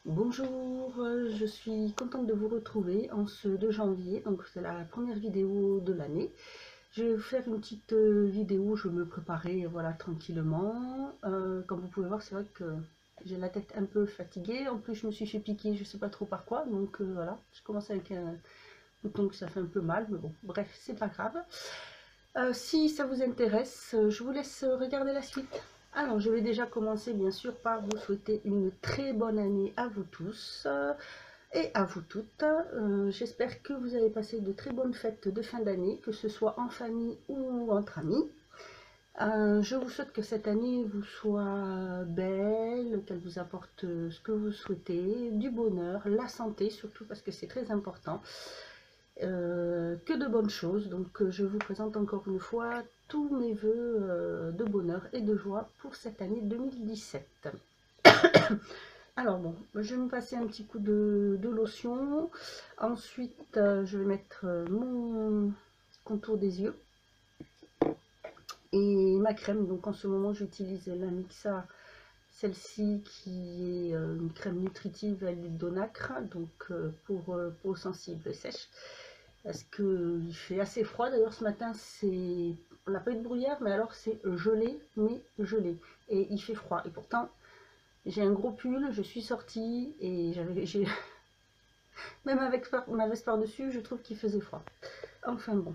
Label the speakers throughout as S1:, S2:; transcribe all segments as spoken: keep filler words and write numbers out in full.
S1: Bonjour, euh, je suis contente de vous retrouver en ce deux janvier, donc c'est la première vidéo de l'année. Je vais vous faire une petite euh, vidéo, je me préparais voilà, tranquillement. Euh, comme vous pouvez voir, c'est vrai que j'ai la tête un peu fatiguée, en plus je me suis fait piquer, je sais pas trop par quoi, donc euh, voilà, je commence avec un bouton que ça fait un peu mal, mais bon, bref, c'est pas grave. Euh, si ça vous intéresse, je vous laisse regarder la suite. Alors, je vais déjà commencer bien sûr par vous souhaiter une très bonne année à vous tous euh, et à vous toutes. Euh, J'espère que vous avez passé de très bonnes fêtes de fin d'année, que ce soit en famille ou entre amis. Euh, je vous souhaite que cette année vous soit belle, qu'elle vous apporte ce que vous souhaitez, du bonheur, la santé surtout parce que c'est très important. Euh, que de bonnes choses. Donc euh, je vous présente encore une fois tous mes voeux euh, de bonheur et de joie pour cette année deux mille dix-sept. Alors bon, je vais me passer un petit coup de, de lotion. Ensuite, euh, je vais mettre euh, mon contour des yeux et ma crème. Donc en ce moment, j'utilise la Mixa, celle-ci qui est euh, une crème nutritive à l'huile d'onacre, donc euh, pour euh, peau sensible et sèche. Parce qu'il fait assez froid. D'ailleurs, ce matin, c'est on n'a pas eu de brouillard, mais alors c'est gelé, mais gelé. Et il fait froid. Et pourtant, j'ai un gros pull, je suis sortie et j'avais, j'ai même avec ma veste par-dessus, je trouve qu'il faisait froid. Enfin bon.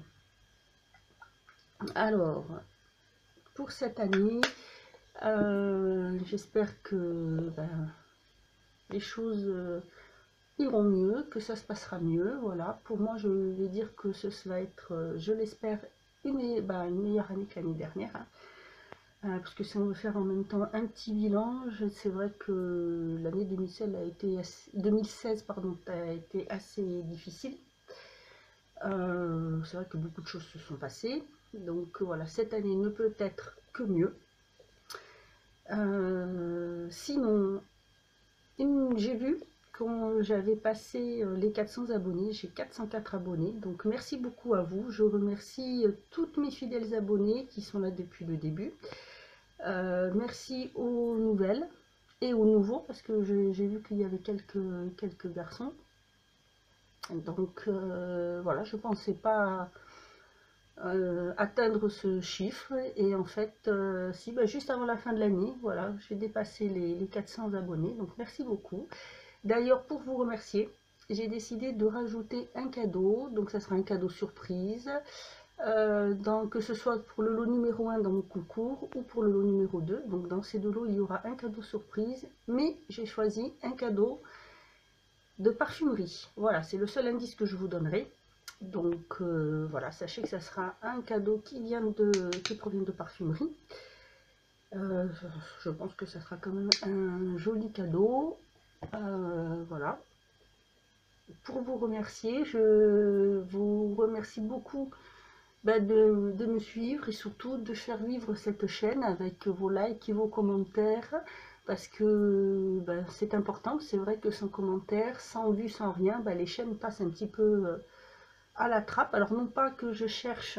S1: Alors, pour cette année, euh, j'espère que ben, les choses euh, iront mieux, que ça se passera mieux. Voilà. Pour moi, je vais dire que ce va être, euh, je l'espère, une, ben, une meilleure année que l'année dernière. Hein. Euh, parce que si on veut faire en même temps un petit bilan, c'est vrai que l'année deux mille seize a été assez, deux mille seize pardon, a été assez difficile. Euh, c'est vrai que beaucoup de choses se sont passées. Donc voilà, cette année ne peut être que mieux. Euh, sinon, j'ai vu quand j'avais passé les quatre cents abonnés, j'ai quatre cent quatre abonnés. Donc merci beaucoup à vous. Je remercie toutes mes fidèles abonnés qui sont là depuis le début. Euh, merci aux nouvelles et aux nouveaux parce que j'ai vu qu'il y avait quelques, quelques garçons. Donc euh, voilà, je ne pensais pas euh, atteindre ce chiffre et en fait, euh, si bah, juste avant la fin de l'année, voilà, j'ai dépassé les, les quatre cents abonnés. Donc merci beaucoup. D'ailleurs, pour vous remercier, j'ai décidé de rajouter un cadeau. Donc ça sera un cadeau surprise. Euh, dans, que ce soit pour le lot numéro un dans mon concours ou pour le lot numéro deux. Donc dans ces deux lots, il y aura un cadeau surprise, mais j'ai choisi un cadeau de parfumerie. Voilà, c'est le seul indice que je vous donnerai. Donc euh, voilà, sachez que ça sera un cadeau qui vient de qui provient de parfumerie. Euh, je pense que ça sera quand même un joli cadeau. Euh, voilà. Pour vous remercier, je vous remercie beaucoup bah de, de me suivre et surtout de faire vivre cette chaîne avec vos likes et vos commentaires parce que bah, c'est important. C'est vrai que sans commentaires, sans vues, sans rien, bah, les chaînes passent un petit peu euh, à la trappe. Alors non pas que je cherche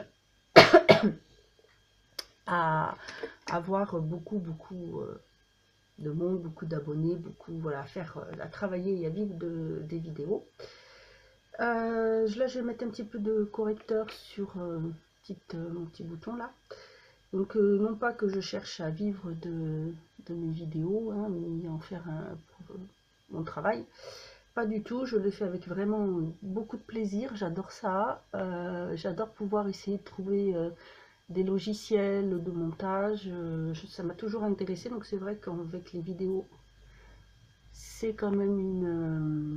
S1: à avoir beaucoup beaucoup euh, de monde, beaucoup d'abonnés, beaucoup voilà, faire euh, à travailler et à vivre de, des vidéos. Euh, là je vais mettre un petit peu de correcteur sur euh, petite, euh, mon petit bouton là. Donc euh, non pas que je cherche à vivre de, de mes vidéos, hein, mais en faire un, pour, euh, mon travail. Pas du tout, je le fais avec vraiment beaucoup de plaisir, j'adore ça. Euh, j'adore pouvoir essayer de trouver euh, des logiciels de montage. Euh, je, ça m'a toujours intéressé, donc c'est vrai qu'avec les vidéos, c'est quand même une, euh,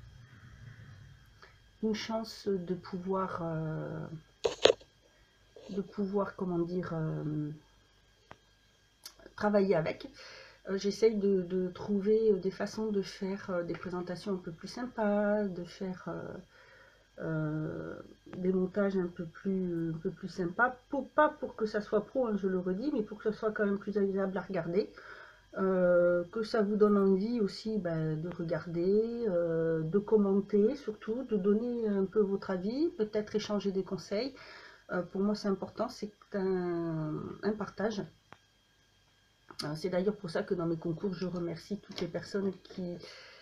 S1: une chance de pouvoir, euh, de pouvoir, comment dire, euh, travailler avec. Euh, J'essaye de, de trouver des façons de faire euh, des présentations un peu plus sympas, de faire euh, euh, des montages un peu plus, un peu plus sympas, pour, pas pour que ça soit pro, hein, je le redis, mais pour que ce soit quand même plus agréable à regarder, euh, que ça vous donne envie aussi ben, de regarder, euh, de commenter surtout, de donner un peu votre avis, peut-être échanger des conseils. Euh, pour moi c'est important, c'est un, un partage. C'est d'ailleurs pour ça que dans mes concours, je remercie toutes les personnes qui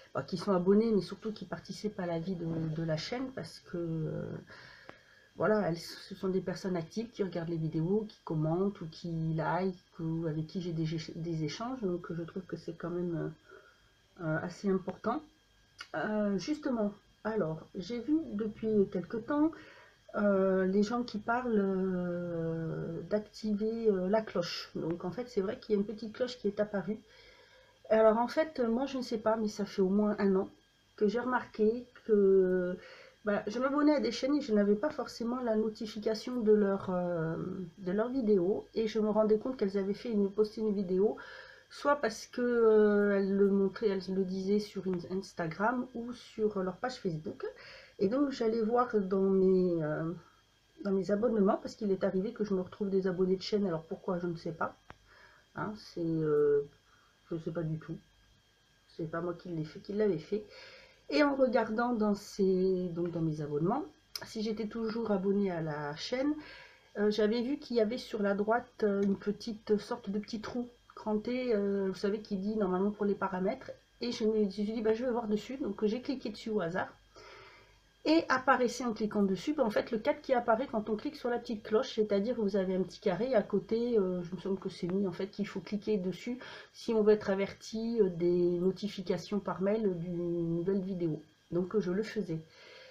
S1: bah, qui sont abonnés, mais surtout qui participent à la vie de, de la chaîne, parce que euh, voilà, elles, ce sont des personnes actives qui regardent les vidéos, qui commentent ou qui like, ou avec qui j'ai des, des échanges, donc je trouve que c'est quand même euh, assez important. Euh, justement, alors, j'ai vu depuis quelque temps euh, les gens qui parlent euh, d'activer euh, la cloche. Donc en fait, c'est vrai qu'il y a une petite cloche qui est apparue. Alors en fait, moi je ne sais pas, mais ça fait au moins un an que j'ai remarqué que bah, je m'abonnais à des chaînes et je n'avais pas forcément la notification de leur, euh, de leur vidéo, et je me rendais compte qu'elles avaient fait une, posté une vidéo, soit parce que euh, elles le montraient, elles le disaient sur Instagram ou sur leur page Facebook. Et donc j'allais voir dans mes, euh, dans mes abonnements, parce qu'il est arrivé que je me retrouve des abonnés de chaîne, alors pourquoi je ne sais pas. Hein, c'est, euh, je ne sais pas du tout. C'est pas moi qui l'ai fait, qui l'avais fait. Et en regardant dans, ces, donc dans mes abonnements, si j'étais toujours abonné à la chaîne, euh, j'avais vu qu'il y avait sur la droite euh, une petite sorte de petit trou cranté, euh, vous savez, qui dit normalement pour les paramètres. Et je me suis dit, bah, je vais voir dessus. Donc j'ai cliqué dessus au hasard. Et apparaissait en cliquant dessus, ben en fait le quatre qui apparaît quand on clique sur la petite cloche, c'est-à-dire que vous avez un petit carré à côté, euh, je me semble que c'est mis en fait qu'il faut cliquer dessus si on veut être averti des notifications par mail d'une nouvelle vidéo. Donc je le faisais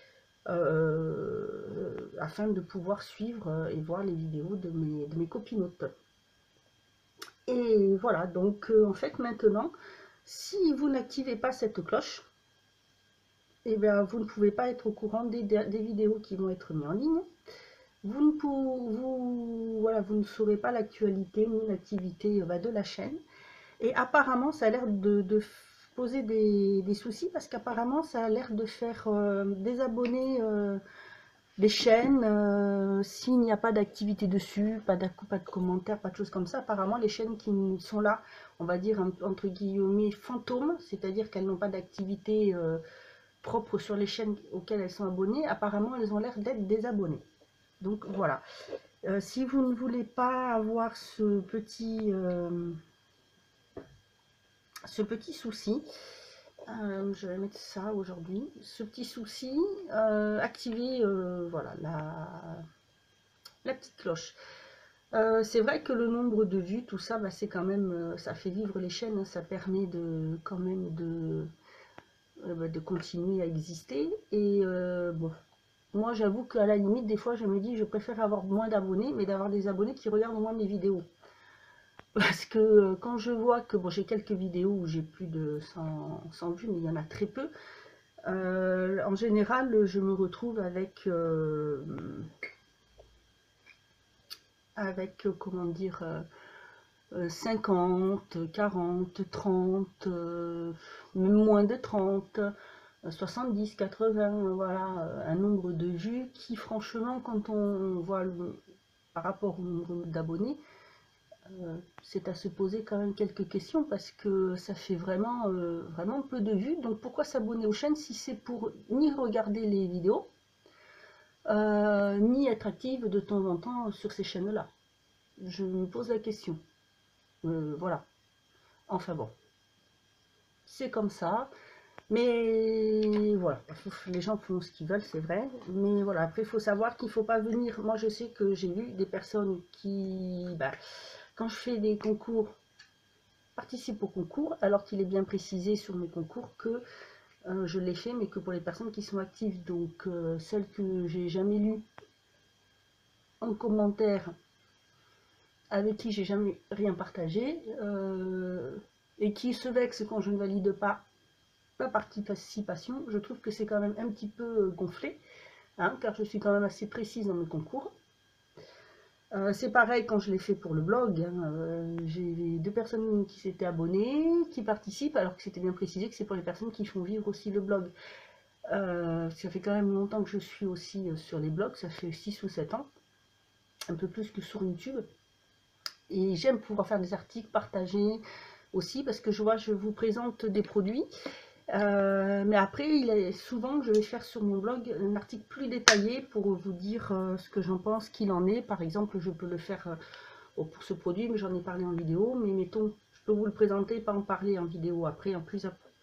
S1: euh, afin de pouvoir suivre et voir les vidéos de mes, de mes copinotes. Et voilà, donc euh, en fait maintenant, si vous n'activez pas cette cloche, et eh bien, vous ne pouvez pas être au courant des, des vidéos qui vont être mises en ligne. Vous ne, pour, vous, voilà, vous ne saurez pas l'actualité ni l'activité bah, de la chaîne. Et apparemment, ça a l'air de, de poser des, des soucis, parce qu'apparemment, ça a l'air de faire euh, désabonner euh, des chaînes euh, s'il n'y a pas d'activité dessus, pas de, pas de commentaires, pas de choses comme ça. Apparemment, les chaînes qui sont là, on va dire entre guillemets fantômes, c'est-à-dire qu'elles n'ont pas d'activité euh, propres sur les chaînes auxquelles elles sont abonnées, apparemment elles ont l'air d'être désabonnées. Donc voilà, euh, si vous ne voulez pas avoir ce petit euh, ce petit souci, euh, je vais mettre ça aujourd'hui, ce petit souci, euh, activez euh, voilà la, la petite cloche. Euh, c'est vrai que le nombre de vues, tout ça, bah, c'est quand même, ça fait vivre les chaînes, hein, ça permet de quand même de de continuer à exister. Et euh, bon, moi j'avoue qu'à la limite des fois je me dis je préfère avoir moins d'abonnés, mais d'avoir des abonnés qui regardent au moins mes vidéos, parce que euh, quand je vois que bon, j'ai quelques vidéos où j'ai plus de cent, cent vues, mais il y en a très peu, euh, en général je me retrouve avec euh, avec comment dire euh, cinquante, quarante, trente, euh, même moins de trente, soixante-dix, quatre-vingts, voilà, un nombre de vues qui, franchement, quand on voit le, par rapport au nombre d'abonnés, euh, c'est à se poser quand même quelques questions, parce que ça fait vraiment, euh, vraiment peu de vues. Donc pourquoi s'abonner aux chaînes si c'est pour ni regarder les vidéos, euh, ni être active de temps en temps sur ces chaînes-là? Je me pose la question. Euh, voilà. Enfin bon, c'est comme ça. Mais voilà, les gens font ce qu'ils veulent, c'est vrai. Mais voilà, après, il faut savoir qu'il ne faut pas venir. Moi, je sais que j'ai vu des personnes qui, bah, quand je fais des concours, participent au concours, alors qu'il est bien précisé sur mes concours que euh, je l'ai fait, mais que pour les personnes qui sont actives. Donc, euh, celles que j'ai jamais lues en commentaire, avec qui j'ai jamais rien partagé, euh, et qui se vexent quand je ne valide pas la participation, je trouve que c'est quand même un petit peu gonflé, hein, car je suis quand même assez précise dans mes concours. Euh, c'est pareil quand je l'ai fait pour le blog, hein, euh, j'ai deux personnes qui s'étaient abonnées, qui participent, alors que c'était bien précisé que c'est pour les personnes qui font vivre aussi le blog. Euh, ça fait quand même longtemps que je suis aussi sur les blogs, ça fait six ou sept ans, un peu plus que sur YouTube. Et j'aime pouvoir faire des articles partagés aussi, parce que je vois, je vous présente des produits. Euh, mais après, il est souvent, je vais faire sur mon blog un article plus détaillé pour vous dire euh, ce que j'en pense, qu'il en est. Par exemple, je peux le faire euh, pour ce produit, mais j'en ai parlé en vidéo. Mais mettons, je peux vous le présenter, pas en parler en vidéo après, en plus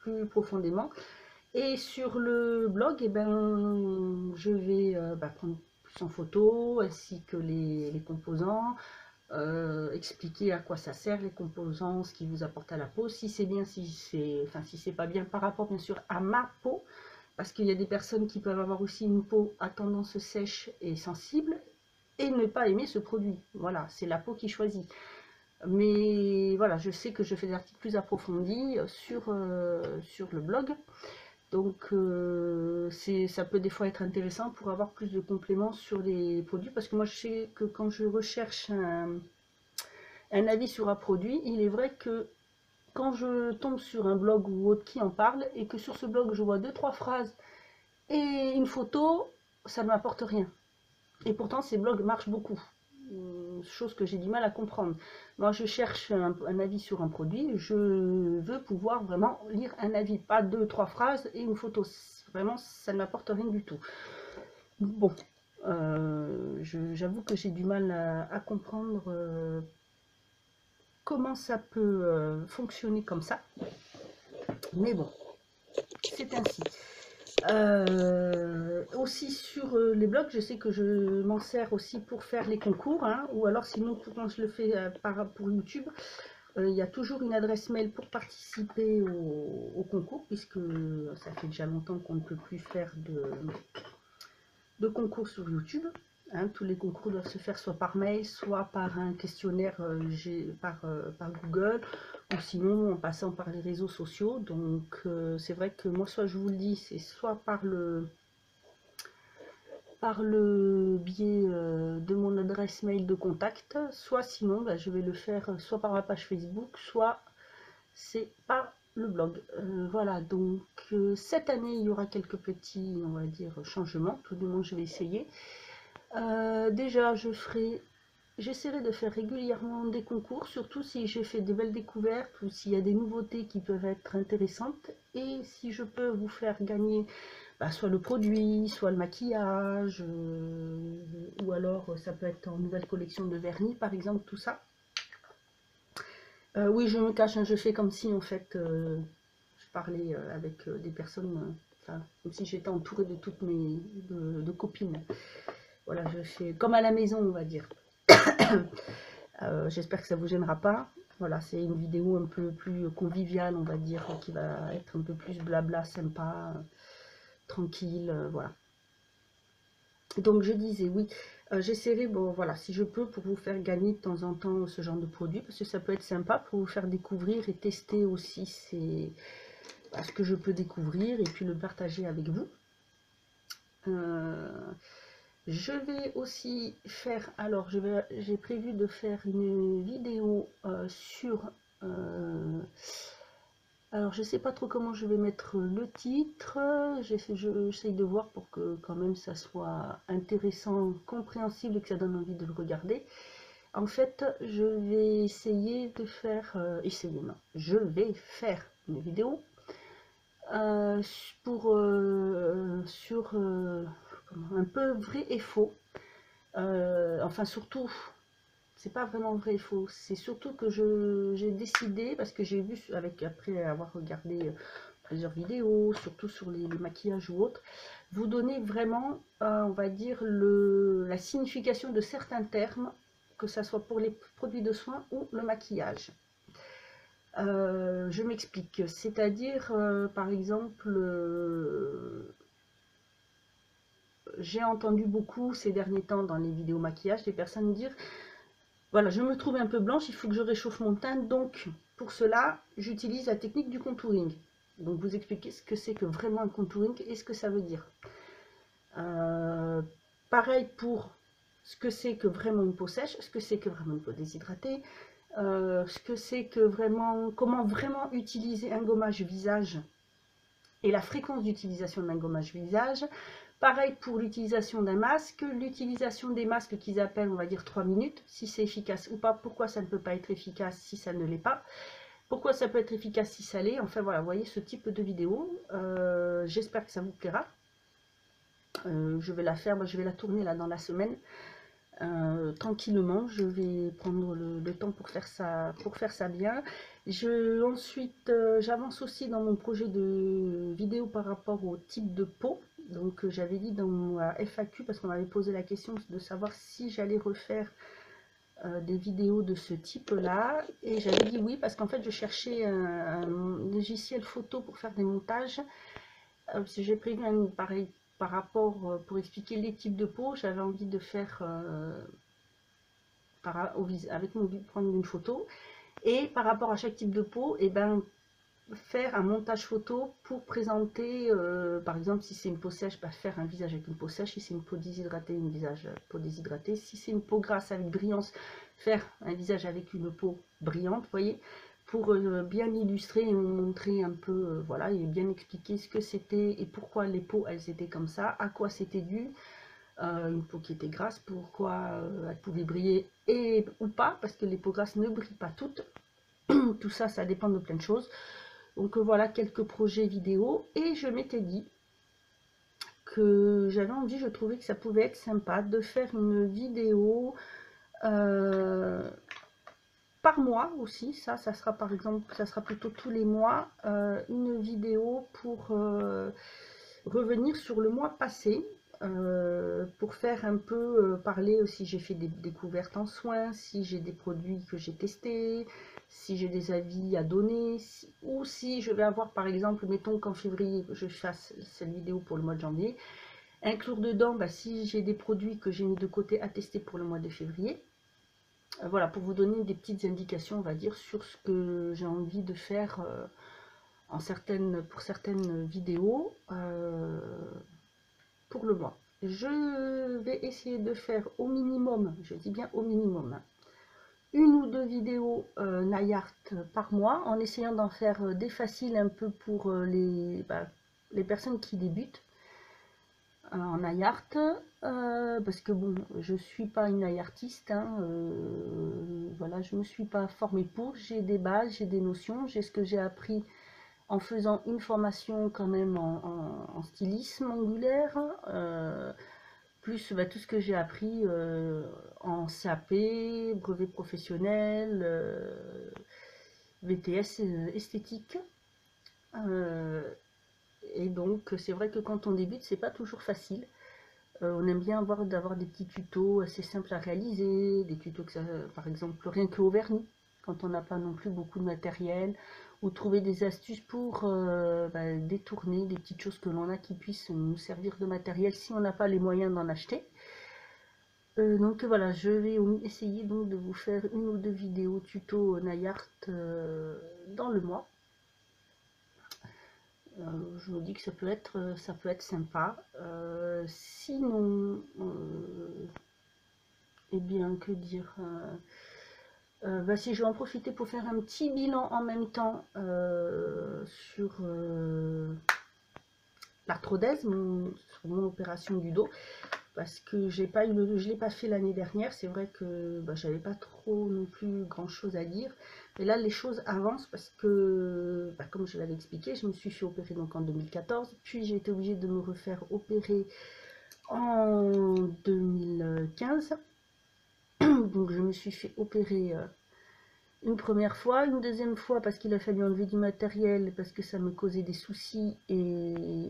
S1: plus profondément. Et sur le blog, eh ben, je vais euh, bah, prendre plus en photo, ainsi que les, les composants, euh, expliquer à quoi ça sert les composants, ce qu'ils vous apportent à la peau, si c'est bien, si c'est, enfin si c'est pas bien par rapport bien sûr à ma peau, parce qu'il y a des personnes qui peuvent avoir aussi une peau à tendance sèche et sensible et ne pas aimer ce produit. Voilà, c'est la peau qui choisit. Mais voilà, je sais que je fais des articles plus approfondis sur, euh, sur le blog. Donc euh, ça peut des fois être intéressant pour avoir plus de compléments sur les produits. Parce que moi je sais que quand je recherche un, un avis sur un produit, il est vrai que quand je tombe sur un blog ou autre qui en parle, et que sur ce blog je vois deux trois phrases et une photo, ça ne m'apporte rien. Et pourtant ces blogs marchent beaucoup. Chose que j'ai du mal à comprendre. Moi je cherche un, un avis sur un produit, je veux pouvoir vraiment lire un avis, pas deux trois phrases et une photo. Vraiment ça ne m'apporte rien du tout. Bon, euh, j'avoue que j'ai du mal à, à comprendre euh, comment ça peut euh, fonctionner comme ça, mais bon, c'est ainsi. Euh, aussi sur euh, les blogs, je sais que je m'en sers aussi pour faire les concours, hein, ou alors sinon quand je le fais euh, par, pour YouTube, euh, il y a toujours une adresse mail pour participer au, au concours, puisque ça fait déjà longtemps qu'on ne peut plus faire de, de concours sur YouTube. Hein, tous les concours doivent se faire soit par mail, soit par un questionnaire euh, par, euh, par Google, ou sinon en passant par les réseaux sociaux. Donc euh, c'est vrai que moi, soit je vous le dis, c'est soit par le par le biais euh, de mon adresse mail de contact, soit sinon bah, je vais le faire soit par ma page Facebook, soit c'est par le blog. Euh, voilà, donc euh, cette année il y aura quelques petits, on va dire, changements, tout du moins je vais essayer. Euh, déjà, je ferai, j'essaierai de faire régulièrement des concours, surtout si j'ai fait des belles découvertes ou s'il y a des nouveautés qui peuvent être intéressantes. Et si je peux vous faire gagner bah, soit le produit, soit le maquillage, euh, ou alors ça peut être en nouvelle collection de vernis, par exemple, tout ça. Euh, oui, je me cache, hein, je fais comme si en fait euh, je parlais euh, avec euh, des personnes, euh, enfin, comme si j'étais entourée de toutes mes de, de copines. Voilà, je fais comme à la maison, on va dire. euh, J'espère que ça vous gênera pas. Voilà, c'est une vidéo un peu plus conviviale, on va dire, qui va être un peu plus blabla, sympa, euh, tranquille, euh, voilà. Donc je disais, oui, euh, j'essaierai, bon voilà, si je peux, pour vous faire gagner de temps en temps ce genre de produit, parce que ça peut être sympa pour vous faire découvrir et tester aussi ces, bah, ce que je peux découvrir et puis le partager avec vous. Euh, Je vais aussi faire, alors je vais, j'ai prévu de faire une vidéo euh, sur, euh, alors je sais pas trop comment je vais mettre le titre, j'essaye de voir pour que quand même ça soit intéressant, compréhensible et que ça donne envie de le regarder. En fait, je vais essayer de faire, euh, essayer non, je vais faire une vidéo euh, pour, euh, sur euh, un peu vrai et faux. Euh, enfin surtout, c'est pas vraiment vrai et faux, c'est surtout que j'ai décidé, parce que j'ai vu, avec après avoir regardé euh, plusieurs vidéos, surtout sur les, les maquillages ou autres, vous donner vraiment, euh, on va dire, le, la signification de certains termes, que ce soit pour les produits de soins ou le maquillage. Euh, je m'explique, c'est-à-dire, euh, par exemple, euh, j'ai entendu beaucoup ces derniers temps dans les vidéos maquillage des personnes dire voilà, je me trouve un peu blanche, il faut que je réchauffe mon teint, donc pour cela j'utilise la technique du contouring. Donc vous expliquez ce que c'est que vraiment un contouring et ce que ça veut dire. Euh, pareil pour ce que c'est que vraiment une peau sèche, ce que c'est que vraiment une peau déshydratée, euh, ce que c'est que vraiment, comment vraiment utiliser un gommage visage et la fréquence d'utilisation d'un gommage visage. Pareil pour l'utilisation d'un masque, l'utilisation des masques qu'ils appellent, on va dire, trois minutes, si c'est efficace ou pas, pourquoi ça ne peut pas être efficace si ça ne l'est pas, pourquoi ça peut être efficace si ça l'est, enfin voilà, vous voyez ce type de vidéo, euh, j'espère que ça vous plaira. Euh, je vais la faire, moi je vais la tourner là dans la semaine, Euh, tranquillement, je vais prendre le, le temps pour faire ça, pour faire ça bien. Je, ensuite, euh, j'avance aussi dans mon projet de vidéo par rapport au type de peau. Donc, euh, j'avais dit dans ma F A Q, parce qu'on m'avait posé la question de savoir si j'allais refaire euh, des vidéos de ce type-là. Et j'avais dit oui, parce qu'en fait, je cherchais un, un logiciel photo pour faire des montages. Euh, parce que j'ai prévu un pareil par rapport, euh, pour expliquer les types de peau. J'avais envie de faire... Euh, Par, au, avec mon prendre une photo et par rapport à chaque type de peau et ben faire un montage photo pour présenter euh, par exemple si c'est une peau sèche, bah, faire un visage avec une peau sèche, si c'est une peau déshydratée, une visage peau déshydratée, si c'est une peau grasse avec brillance, faire un visage avec une peau brillante, vous voyez, pour euh, bien illustrer et montrer un peu euh, voilà, et bien expliquer ce que c'était et pourquoi les peaux elles étaient comme ça, à quoi c'était dû. Euh, une peau qui était grasse, pourquoi euh, elle pouvait briller et ou pas, parce que les peaux grasses ne brillent pas toutes. Tout ça, ça dépend de plein de choses. Donc euh, voilà quelques projets vidéo. Et je m'étais dit que j'avais envie, je trouvais que ça pouvait être sympa de faire une vidéo euh, par mois aussi. Ça, ça sera par exemple, ça sera plutôt tous les mois, euh, une vidéo pour euh, revenir sur le mois passé. Euh, pour faire un peu euh, parler aussi, j'ai fait des découvertes en soins, si j'ai des produits que j'ai testés, si j'ai des avis à donner, si, ou si je vais avoir par exemple, mettons qu'en février je fasse cette vidéo pour le mois de janvier, inclure dedans bah, si j'ai des produits que j'ai mis de côté à tester pour le mois de février. Euh, voilà, pour vous donner des petites indications, on va dire, sur ce que j'ai envie de faire euh, en certaines, pour certaines vidéos. Euh, pour le mois. Je vais essayer de faire au minimum, je dis bien au minimum, une ou deux vidéos euh, Nayart par mois, en essayant d'en faire euh, des faciles un peu pour euh, les, bah, les personnes qui débutent euh, en Nayart, euh, parce que bon, je suis pas une Nayartiste, hein, euh, voilà, je me suis pas formée pour, j'ai des bases, j'ai des notions, j'ai ce que j'ai appris en faisant une formation quand même en, en, en stylisme angulaire, euh, plus bah, tout ce que j'ai appris euh, en C A P, brevet professionnel, euh, B T S euh, esthétique. Euh, et donc c'est vrai que quand on débute, c'est pas toujours facile. Euh, on aime bien avoir d'avoir des petits tutos assez simples à réaliser, des tutos que ça, par exemple rien que au vernis, quand on n'a pas non plus beaucoup de matériel, ou trouver des astuces pour euh, bah, détourner des petites choses que l'on a qui puissent nous servir de matériel si on n'a pas les moyens d'en acheter. Euh, donc voilà, je vais essayer donc de vous faire une ou deux vidéos tuto Nayart euh, dans le mois. Euh, je vous dis que ça peut être, ça peut être sympa. Euh, sinon, euh, eh bien, que dire euh, euh, bah, si je vais en profiter pour faire un petit bilan en même temps euh, sur euh, l'arthrodèse, mon, sur mon opération du dos. Parce que j'ai pas eu le, je l'ai pas fait l'année dernière, c'est vrai que bah, j'avais pas trop non plus grand chose à dire, mais là les choses avancent parce que bah, comme je l'avais expliqué, je me suis fait opérer donc en deux mille quatorze, puis j'ai été obligée de me refaire opérer en deux mille quinze, donc je me suis fait opérer euh, une première fois, une deuxième fois parce qu'il a fallu enlever du matériel parce que ça me causait des soucis et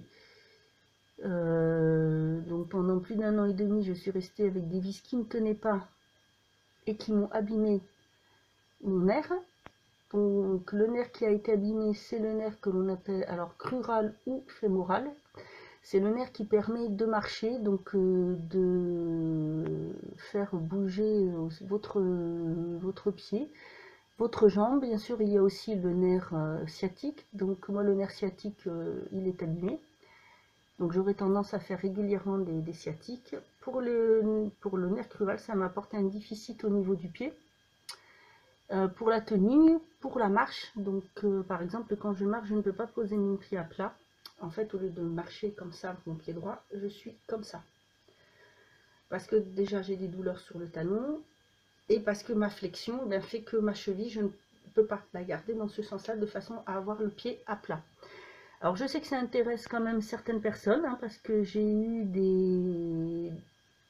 S1: Euh, donc pendant plus d'un an et demi, je suis restée avec des vis qui ne tenaient pas et qui m'ont abîmé mon nerf. Donc le nerf qui a été abîmé, c'est le nerf que l'on appelle alors crural ou fémoral. C'est le nerf qui permet de marcher, donc euh, de faire bouger votre, votre pied, votre jambe. Bien sûr, il y a aussi le nerf euh, sciatique. Donc moi, le nerf sciatique, euh, il est abîmé. Donc j'aurais tendance à faire régulièrement des, des sciatiques. Pour le, pour le nerf crural, ça m'apporte un déficit au niveau du pied. Euh, pour la tenue, pour la marche, donc euh, par exemple quand je marche, je ne peux pas poser mon pied à plat. En fait, au lieu de marcher comme ça avec mon pied droit, je suis comme ça. Parce que déjà j'ai des douleurs sur le talon et parce que ma flexion ben, fait que ma cheville, je ne peux pas la garder dans ce sens-là de façon à avoir le pied à plat. Alors je sais que ça intéresse quand même certaines personnes, hein, parce que j'ai eu des,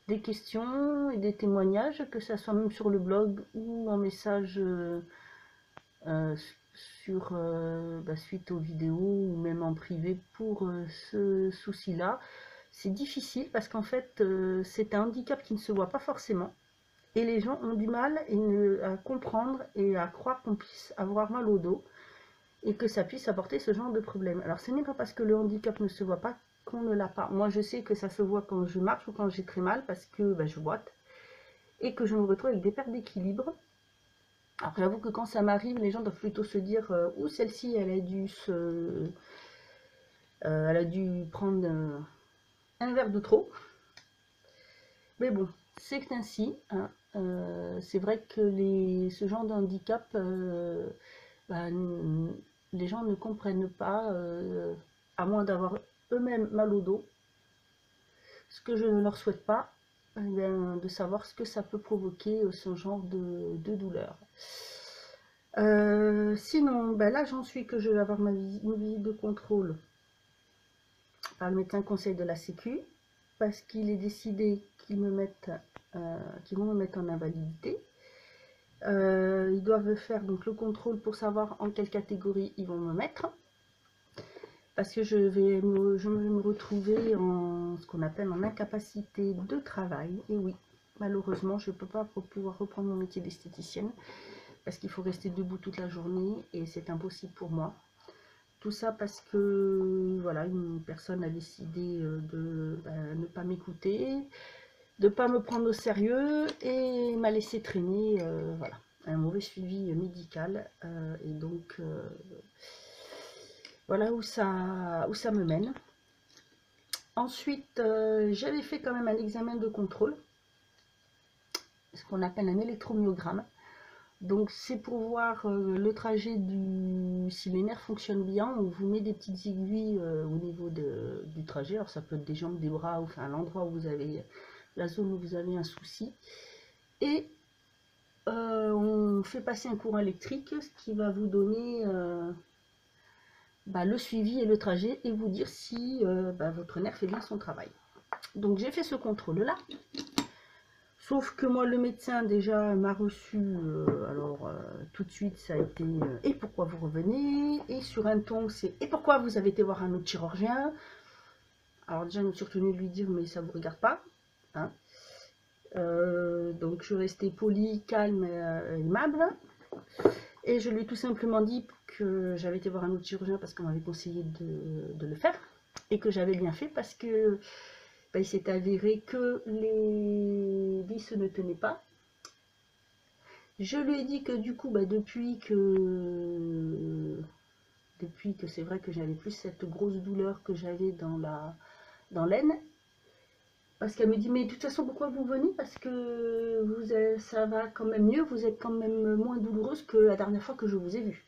S1: des questions et des témoignages, que ça soit même sur le blog ou en message euh, euh, sur euh, bah, suite aux vidéos ou même en privé pour euh, ce souci-là. C'est difficile parce qu'en fait, euh, c'est un handicap qui ne se voit pas forcément. Et les gens ont du mal à comprendre et à croire qu'on puisse avoir mal au dos et que ça puisse apporter ce genre de problème. Alors ce n'est pas parce que le handicap ne se voit pas qu'on ne l'a pas. Moi je sais que ça se voit quand je marche ou quand j'ai très mal parce que bah, je boite et que je me retrouve avec des pertes d'équilibre. Alors j'avoue que quand ça m'arrive, les gens doivent plutôt se dire euh, ou celle-ci elle a dû se... Euh, elle a dû prendre euh, un verre de trop. Mais bon, c'est ainsi. Hein. Euh, c'est vrai que les, ce genre de handicap, euh, bah, les gens ne comprennent pas, euh, à moins d'avoir eux-mêmes mal au dos, ce que je ne leur souhaite pas, eh bien, de savoir ce que ça peut provoquer, ce genre de, de douleur. Euh, sinon, ben là j'en suis que je vais avoir ma visite, une visite de contrôle par le médecin conseil de la Sécu, parce qu'il est décidé qu'ils me mettent, euh, qu'ils vont me mettre en invalidité. Euh, ils doivent faire donc le contrôle pour savoir en quelle catégorie ils vont me mettre, parce que je vais me, je vais me retrouver en ce qu'on appelle en incapacité de travail. Et oui, malheureusement je ne peux pas pouvoir reprendre mon métier d'esthéticienne parce qu'il faut rester debout toute la journée et c'est impossible pour moi. Tout ça parce que voilà, une personne a décidé de ben, ne pas m'écouter, de ne pas me prendre au sérieux et m'a laissé traîner, euh, voilà, un mauvais suivi médical. Euh, et donc, euh, voilà où ça, où ça me mène. Ensuite, euh, j'avais fait quand même un examen de contrôle, ce qu'on appelle un électromyogramme. Donc c'est pour voir euh, le trajet du... si les nerfs fonctionnent bien. On vous met des petites aiguilles euh, au niveau de, du trajet. Alors ça peut être des jambes, des bras, ou enfin l'endroit où vous avez, la zone où vous avez un souci. Et euh, on fait passer un courant électrique, ce qui va vous donner euh, bah, le suivi et le trajet et vous dire si euh, bah, votre nerf fait bien son travail. Donc j'ai fait ce contrôle là. Sauf que moi, le médecin, déjà, m'a reçu, euh, alors, euh, tout de suite, ça a été euh, « Et pourquoi vous revenez ?» Et sur un ton, c'est « Et pourquoi vous avez été voir un autre chirurgien ?» Alors déjà, je me suis retenue de lui dire « Mais ça ne vous regarde pas. Hein. » euh, Donc, je restais polie, calme et euh, aimable. Et je lui ai tout simplement dit que j'avais été voir un autre chirurgien parce qu'on m'avait conseillé de, de le faire. Et que j'avais bien fait parce que ben, il s'est avéré que les vis ne tenaient pas. Je lui ai dit que du coup, bah, depuis que depuis que c'est vrai que j'avais plus cette grosse douleur que j'avais dans la dans l'aine, parce qu'elle me dit mais de toute façon pourquoi vous venez, parce que vous êtes, ça va quand même mieux, vous êtes quand même moins douloureuse que la dernière fois que je vous ai vue.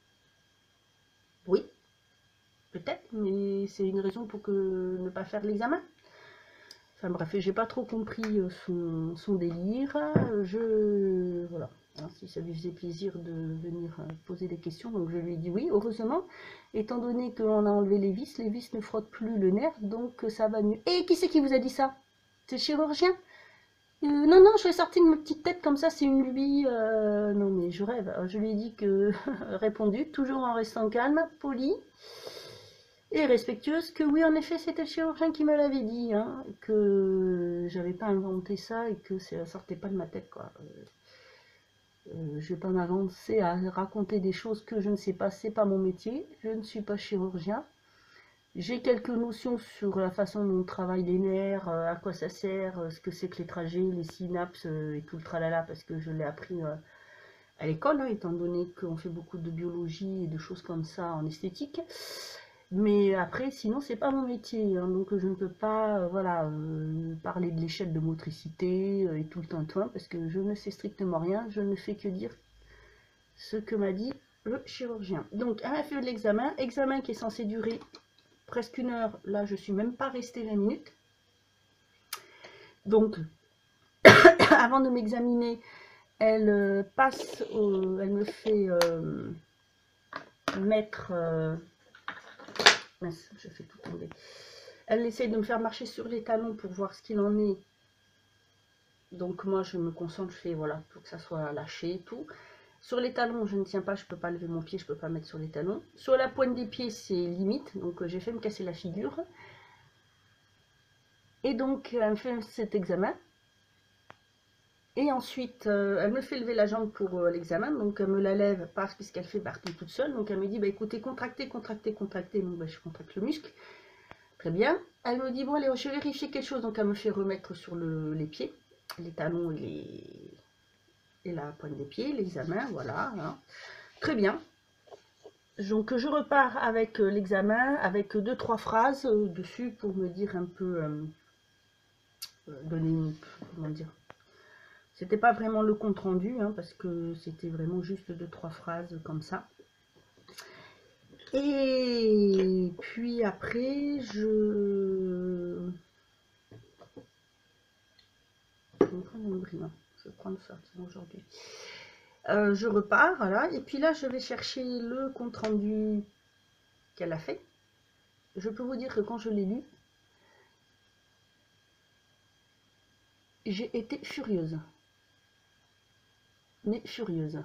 S1: Oui, peut-être, mais c'est une raison pour que ne pas faire l'examen. Enfin bref, j'ai pas trop compris son, son délire. Je voilà. Si ça lui faisait plaisir de venir poser des questions, donc je lui ai dit oui, heureusement, étant donné qu'on a enlevé les vis, les vis ne frottent plus le nerf, donc ça va mieux. Et qui c'est qui vous a dit ça? C'est le chirurgien? euh, Non, non, je vais sortir de ma petite tête comme ça, c'est une lubie. Euh, non, mais je rêve. Alors, je lui ai dit que, répondu, toujours en restant calme, poli et respectueuse, que oui, en effet, c'était le chirurgien qui me l'avait dit, hein, que j'avais pas inventé ça et que ça sortait pas de ma tête, quoi. Euh, je vais pas m'avancer à raconter des choses que je ne sais pas, c'est pas mon métier, je ne suis pas chirurgien. J'ai quelques notions sur la façon dont on travaille les nerfs, à quoi ça sert, ce que c'est que les trajets, les synapses et tout le tralala, parce que je l'ai appris à l'école, hein, étant donné qu'on fait beaucoup de biologie et de choses comme ça en esthétique. Mais après, sinon, c'est pas mon métier, hein, donc je ne peux pas euh, voilà, euh, parler de l'échelle de motricité euh, et tout le tintouin, parce que je ne sais strictement rien, je ne fais que dire ce que m'a dit le chirurgien. Donc, elle a fait l'examen, examen qui est censé durer presque une heure, là je suis même pas restée vingt minutes. Donc, avant de m'examiner, elle euh, passe, au, elle me fait euh, mettre... Euh, mince, je fais tout tomber. Elle essaye de me faire marcher sur les talons pour voir ce qu'il en est Donc moi je me concentre, je fais voilà, pour que ça soit lâché et tout. Sur les talons, je ne tiens pas, je peux pas lever mon pied, je peux pas mettre sur les talons. Sur la pointe des pieds, c'est limite, donc euh, j'ai fait me casser la figure. Et donc elle me fait cet examen. Et ensuite, euh, elle me fait lever la jambe pour euh, l'examen, donc elle me la lève, parce puisqu'elle fait partie toute seule. Donc elle me dit, bah écoutez, contractez, contractez, contractez. Donc bah, je contracte le muscle. Très bien. Elle me dit, bon allez, je vais vérifier quelque chose. Donc elle me fait remettre sur le, les pieds, les talons et, les... et la pointe des pieds, l'examen, voilà. Hein. Très bien. Donc je repars avec l'examen, avec deux, trois phrases euh, dessus pour me dire un peu, euh, donner une, comment dire, c'était pas vraiment le compte rendu, hein, parce que c'était vraiment juste deux, trois phrases comme ça. Et puis après, je... Je vais prendre un brillant. Je vais prendre ça aujourd'hui. Euh, je repars, voilà. Et puis là, je vais chercher le compte rendu qu'elle a fait. Je peux vous dire que quand je l'ai lu, j'ai été furieuse. Mais furieuse.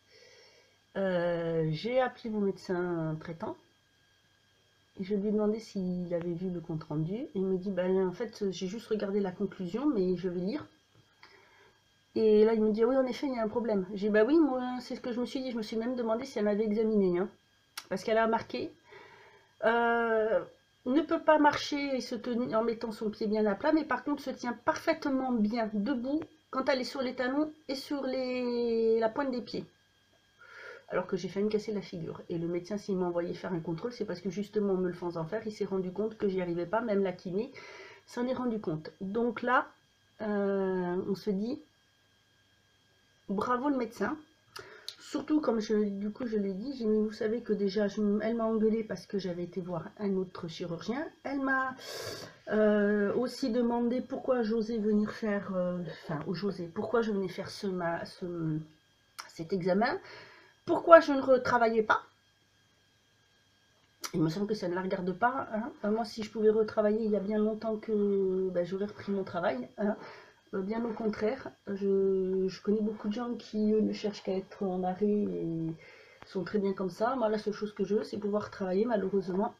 S1: Euh, j'ai appelé mon médecin traitant. Et je lui ai demandé s'il avait vu le compte rendu. Et il me dit, ben, en fait, j'ai juste regardé la conclusion, mais je vais lire. Et là, il me dit, oui, en effet, il y a un problème. J'ai dit, bah oui, moi, c'est ce que je me suis dit. Je me suis même demandé si elle m'avait examiné. Hein, parce qu'elle a marqué, euh, ne peut pas marcher et se tenir en mettant son pied bien à plat, mais par contre, se tient parfaitement bien debout quand elle est sur les talons et sur les... la pointe des pieds. Alors que j'ai failli me casser la figure. Et le médecin, s'il m'a envoyé faire un contrôle, c'est parce que justement, en me le faisant faire, il s'est rendu compte que j'y arrivais pas, même la kiné s'en est rendu compte. Donc là, euh, on se dit, bravo le médecin. Surtout, comme je, du coup je l'ai dit, j'ai mis, vous savez que déjà, je, elle m'a engueulé parce que j'avais été voir un autre chirurgien. Elle m'a euh, aussi demandé pourquoi j'osais venir faire, euh, enfin, j'osais, pourquoi je venais faire ce, ma, ce, cet examen. Pourquoi je ne retravaillais pas? Il me semble que ça ne la regarde pas. Hein. Moi, si je pouvais retravailler il y a bien longtemps que ben, j'aurais repris mon travail. Hein. Bien au contraire, je, je connais beaucoup de gens qui eux, ne cherchent qu'à être en arrêt et sont très bien comme ça. Moi, la seule chose que je veux, c'est pouvoir travailler. Malheureusement,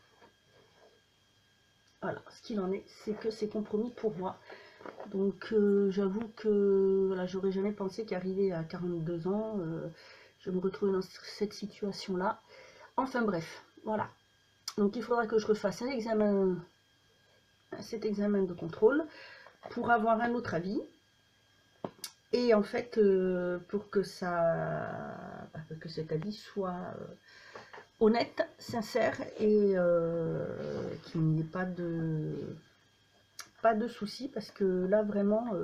S1: voilà, ce qu'il en est, c'est que c'est compromis pour moi. Donc, euh, j'avoue que voilà, j'aurais jamais pensé qu'arrivé à quarante-deux ans, euh, je me retrouve dans cette situation-là. Enfin bref, voilà. Donc il faudra que je refasse un examen, cet examen de contrôle pour avoir un autre avis. Et en fait, euh, pour que ça, que cet avis soit euh, honnête, sincère et euh, qu'il n'y ait pas de, pas de soucis, parce que là vraiment, euh,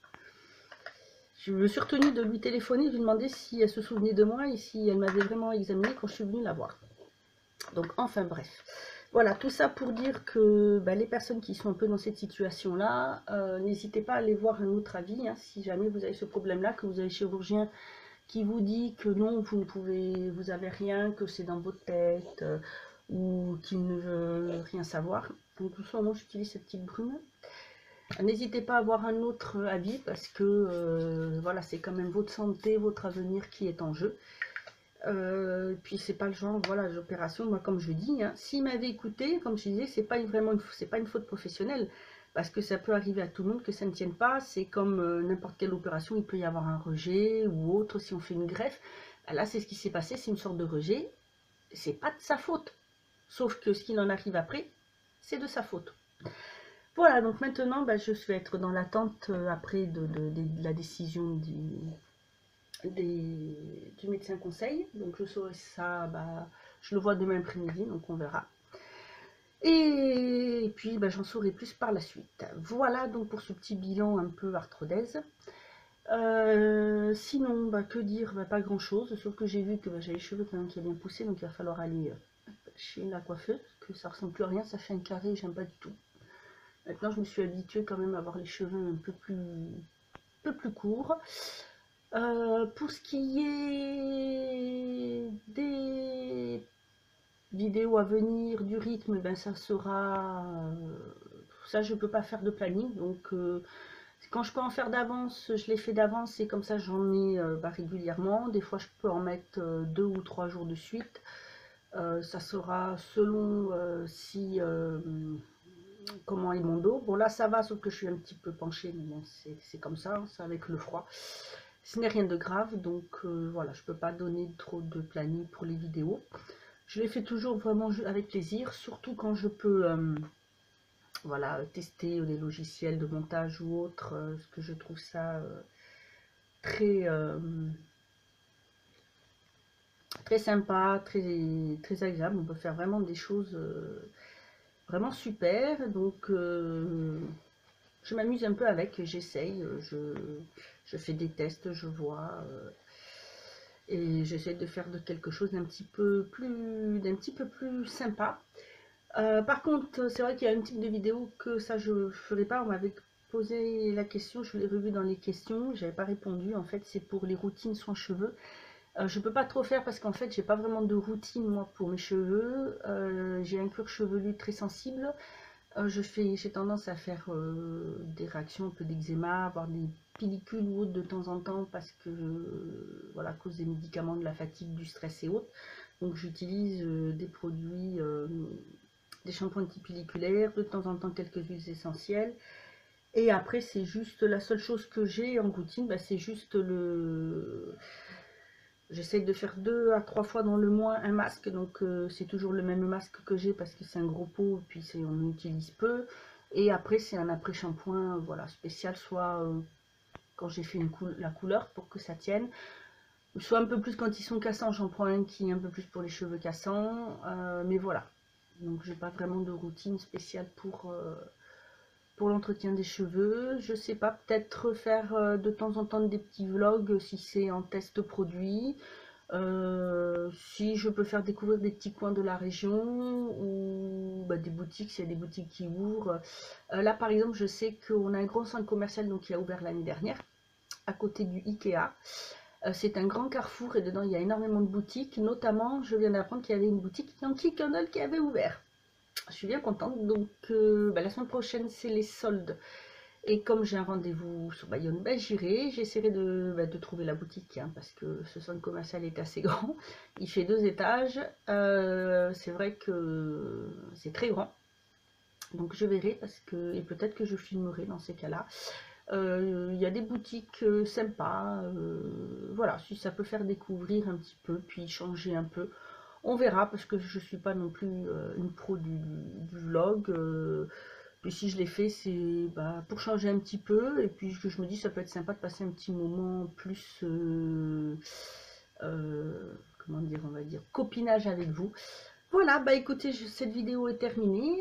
S1: je me suis retenue de lui téléphoner, de lui demander si elle se souvenait de moi et si elle m'avait vraiment examiné quand je suis venue la voir. Donc enfin bref. Voilà, tout ça pour dire que bah, les personnes qui sont un peu dans cette situation-là, euh, n'hésitez pas à aller voir un autre avis, hein, si jamais vous avez ce problème-là, que vous avez un chirurgien qui vous dit que non, vous ne pouvez, vous avez rien, que c'est dans votre tête, euh, ou qu'il ne veut rien savoir. Donc tout ça, moi j'utilise cette petite brume. N'hésitez pas à avoir un autre avis, parce que euh, voilà, c'est quand même votre santé, votre avenir qui est en jeu. Euh, puis c'est pas le genre, voilà, l'opération, moi comme je dis, hein, s'il m'avait écouté, comme je disais, c'est pas vraiment une, c'est pas une faute professionnelle, parce que ça peut arriver à tout le monde que ça ne tienne pas. C'est comme euh, n'importe quelle opération, il peut y avoir un rejet ou autre. Si on fait une greffe, ben là c'est ce qui s'est passé, c'est une sorte de rejet, c'est pas de sa faute, sauf que ce qu'il en arrive après, c'est de sa faute. Voilà, donc maintenant ben, je vais être dans l'attente euh, après de, de, de, de la décision du Des, du médecin conseil. Donc je saurai ça, bah, je le vois demain après-midi, donc on verra. Et, et puis bah, j'en saurai plus par la suite. Voilà donc pour ce petit bilan un peu arthrodèse. Euh, sinon, bah, que dire, bah, pas grand chose, sauf que j'ai vu que bah, j'ai les cheveux quand même qui a bien poussé, donc il va falloir aller euh, chez la coiffeuse, que ça ressemble plus à rien, ça fait un carré, j'aime pas du tout. Maintenant je me suis habituée quand même à avoir les cheveux un peu plus, un peu plus courts. Euh, pour ce qui est des vidéos à venir, du rythme, ben ça sera... Ça, je ne peux pas faire de planning, donc euh, Quand je peux en faire d'avance, je les fais d'avance et comme ça j'en ai euh, bah, régulièrement. Des fois je peux en mettre euh, deux ou trois jours de suite. Euh, ça sera selon euh, si euh, comment est mon dos. Bon là ça va, sauf que je suis un petit peu penchée, mais bon c'est comme ça, hein, c'est avec le froid. Ce n'est rien de grave, donc euh, voilà, je peux pas donner trop de planning pour les vidéos. Je les fais toujours vraiment avec plaisir, surtout quand je peux euh, voilà, tester des logiciels de montage ou autre, euh, parce que je trouve ça euh, très euh, très sympa, très, très agréable. On peut faire vraiment des choses euh, vraiment super. Donc euh, je m'amuse un peu avec, j'essaye, je, je fais des tests, je vois. Euh, et j'essaie de faire de quelque chose d'un petit peu plus d'un petit peu plus sympa. Euh, par contre, c'est vrai qu'il y a un type de vidéo que ça je ne ferai pas. On m'avait posé la question, je l'ai revu dans les questions, j'avais pas répondu. En fait, c'est pour les routines soins cheveux. Euh, je peux pas trop faire parce qu'en fait, j'ai pas vraiment de routine moi pour mes cheveux. Euh, j'ai un cuir chevelu très sensible. Euh, je fais, j'ai tendance à faire euh, des réactions un peu d'eczéma, avoir des pellicules ou autres de temps en temps parce que euh, voilà, à cause des médicaments, de la fatigue, du stress et autres. Donc j'utilise euh, des produits, euh, des shampoings antipelliculaires, de temps en temps quelques huiles essentielles. Et après c'est juste la seule chose que j'ai en routine, bah, c'est juste le j'essaie de faire deux à trois fois dans le mois un masque, donc euh, c'est toujours le même masque que j'ai parce que c'est un gros pot, et puis on utilise peu. Et après c'est un après-shampoing voilà, spécial, soit euh, quand j'ai fait une coul la couleur pour que ça tienne, soit un peu plus quand ils sont cassants, j'en prends un qui est un peu plus pour les cheveux cassants, euh, mais voilà. Donc j'ai pas vraiment de routine spéciale pour, euh, pour l'entretien des cheveux. Je sais pas, peut-être faire euh, de temps en temps des petits vlogs si c'est en test produit. Euh, si je peux faire découvrir des petits coins de la région ou bah, des boutiques, s'il y a des boutiques qui ouvrent. Euh, là par exemple, je sais qu'on a un grand centre commercial donc, qui a ouvert l'année dernière, à côté du Ikea. Euh, c'est un grand carrefour et dedans il y a énormément de boutiques. Notamment, je viens d'apprendre qu'il y avait une boutique Yankee Candle qui avait ouvert. Je suis bien contente. Donc euh, bah, la semaine prochaine, c'est les soldes. Et comme j'ai un rendez-vous sur Bayonne, ben, j'irai, j'essaierai de, ben, de trouver la boutique, hein, parce que ce centre commercial est assez grand. Il fait deux étages, euh, c'est vrai que c'est très grand. Donc je verrai, parce que, et peut-être que je filmerai dans ces cas-là. Euh, il y a des boutiques euh, sympas, euh, voilà, si ça peut faire découvrir un petit peu, puis changer un peu. On verra, parce que je ne suis pas non plus euh, une pro du, du vlog. Euh, puis si je l'ai fait, c'est bah, pour changer un petit peu. Et puis que je me dis, ça peut être sympa de passer un petit moment plus, euh, euh, comment dire, on va dire, copinage avec vous. Voilà, bah écoutez, je, cette vidéo est terminée.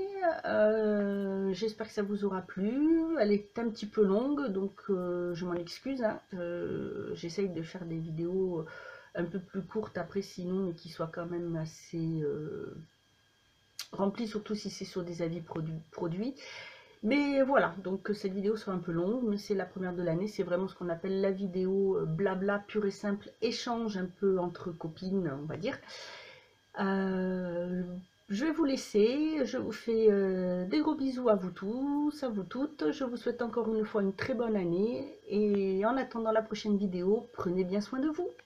S1: Euh, J'espère que ça vous aura plu. Elle est un petit peu longue, donc euh, je m'en excuse. Hein. Euh, J'essaye de faire des vidéos un peu plus courtes après, sinon, mais qui soient quand même assez euh, remplies, surtout si c'est sur des avis produ produits. Mais voilà, donc cette vidéo sera un peu longue, mais c'est la première de l'année. C'est vraiment ce qu'on appelle la vidéo blabla pure et simple, échange un peu entre copines, on va dire. Euh, je vais vous laisser, je vous fais euh, des gros bisous à vous tous, à vous toutes. Je vous souhaite encore une fois une très bonne année. Et en attendant la prochaine vidéo, prenez bien soin de vous.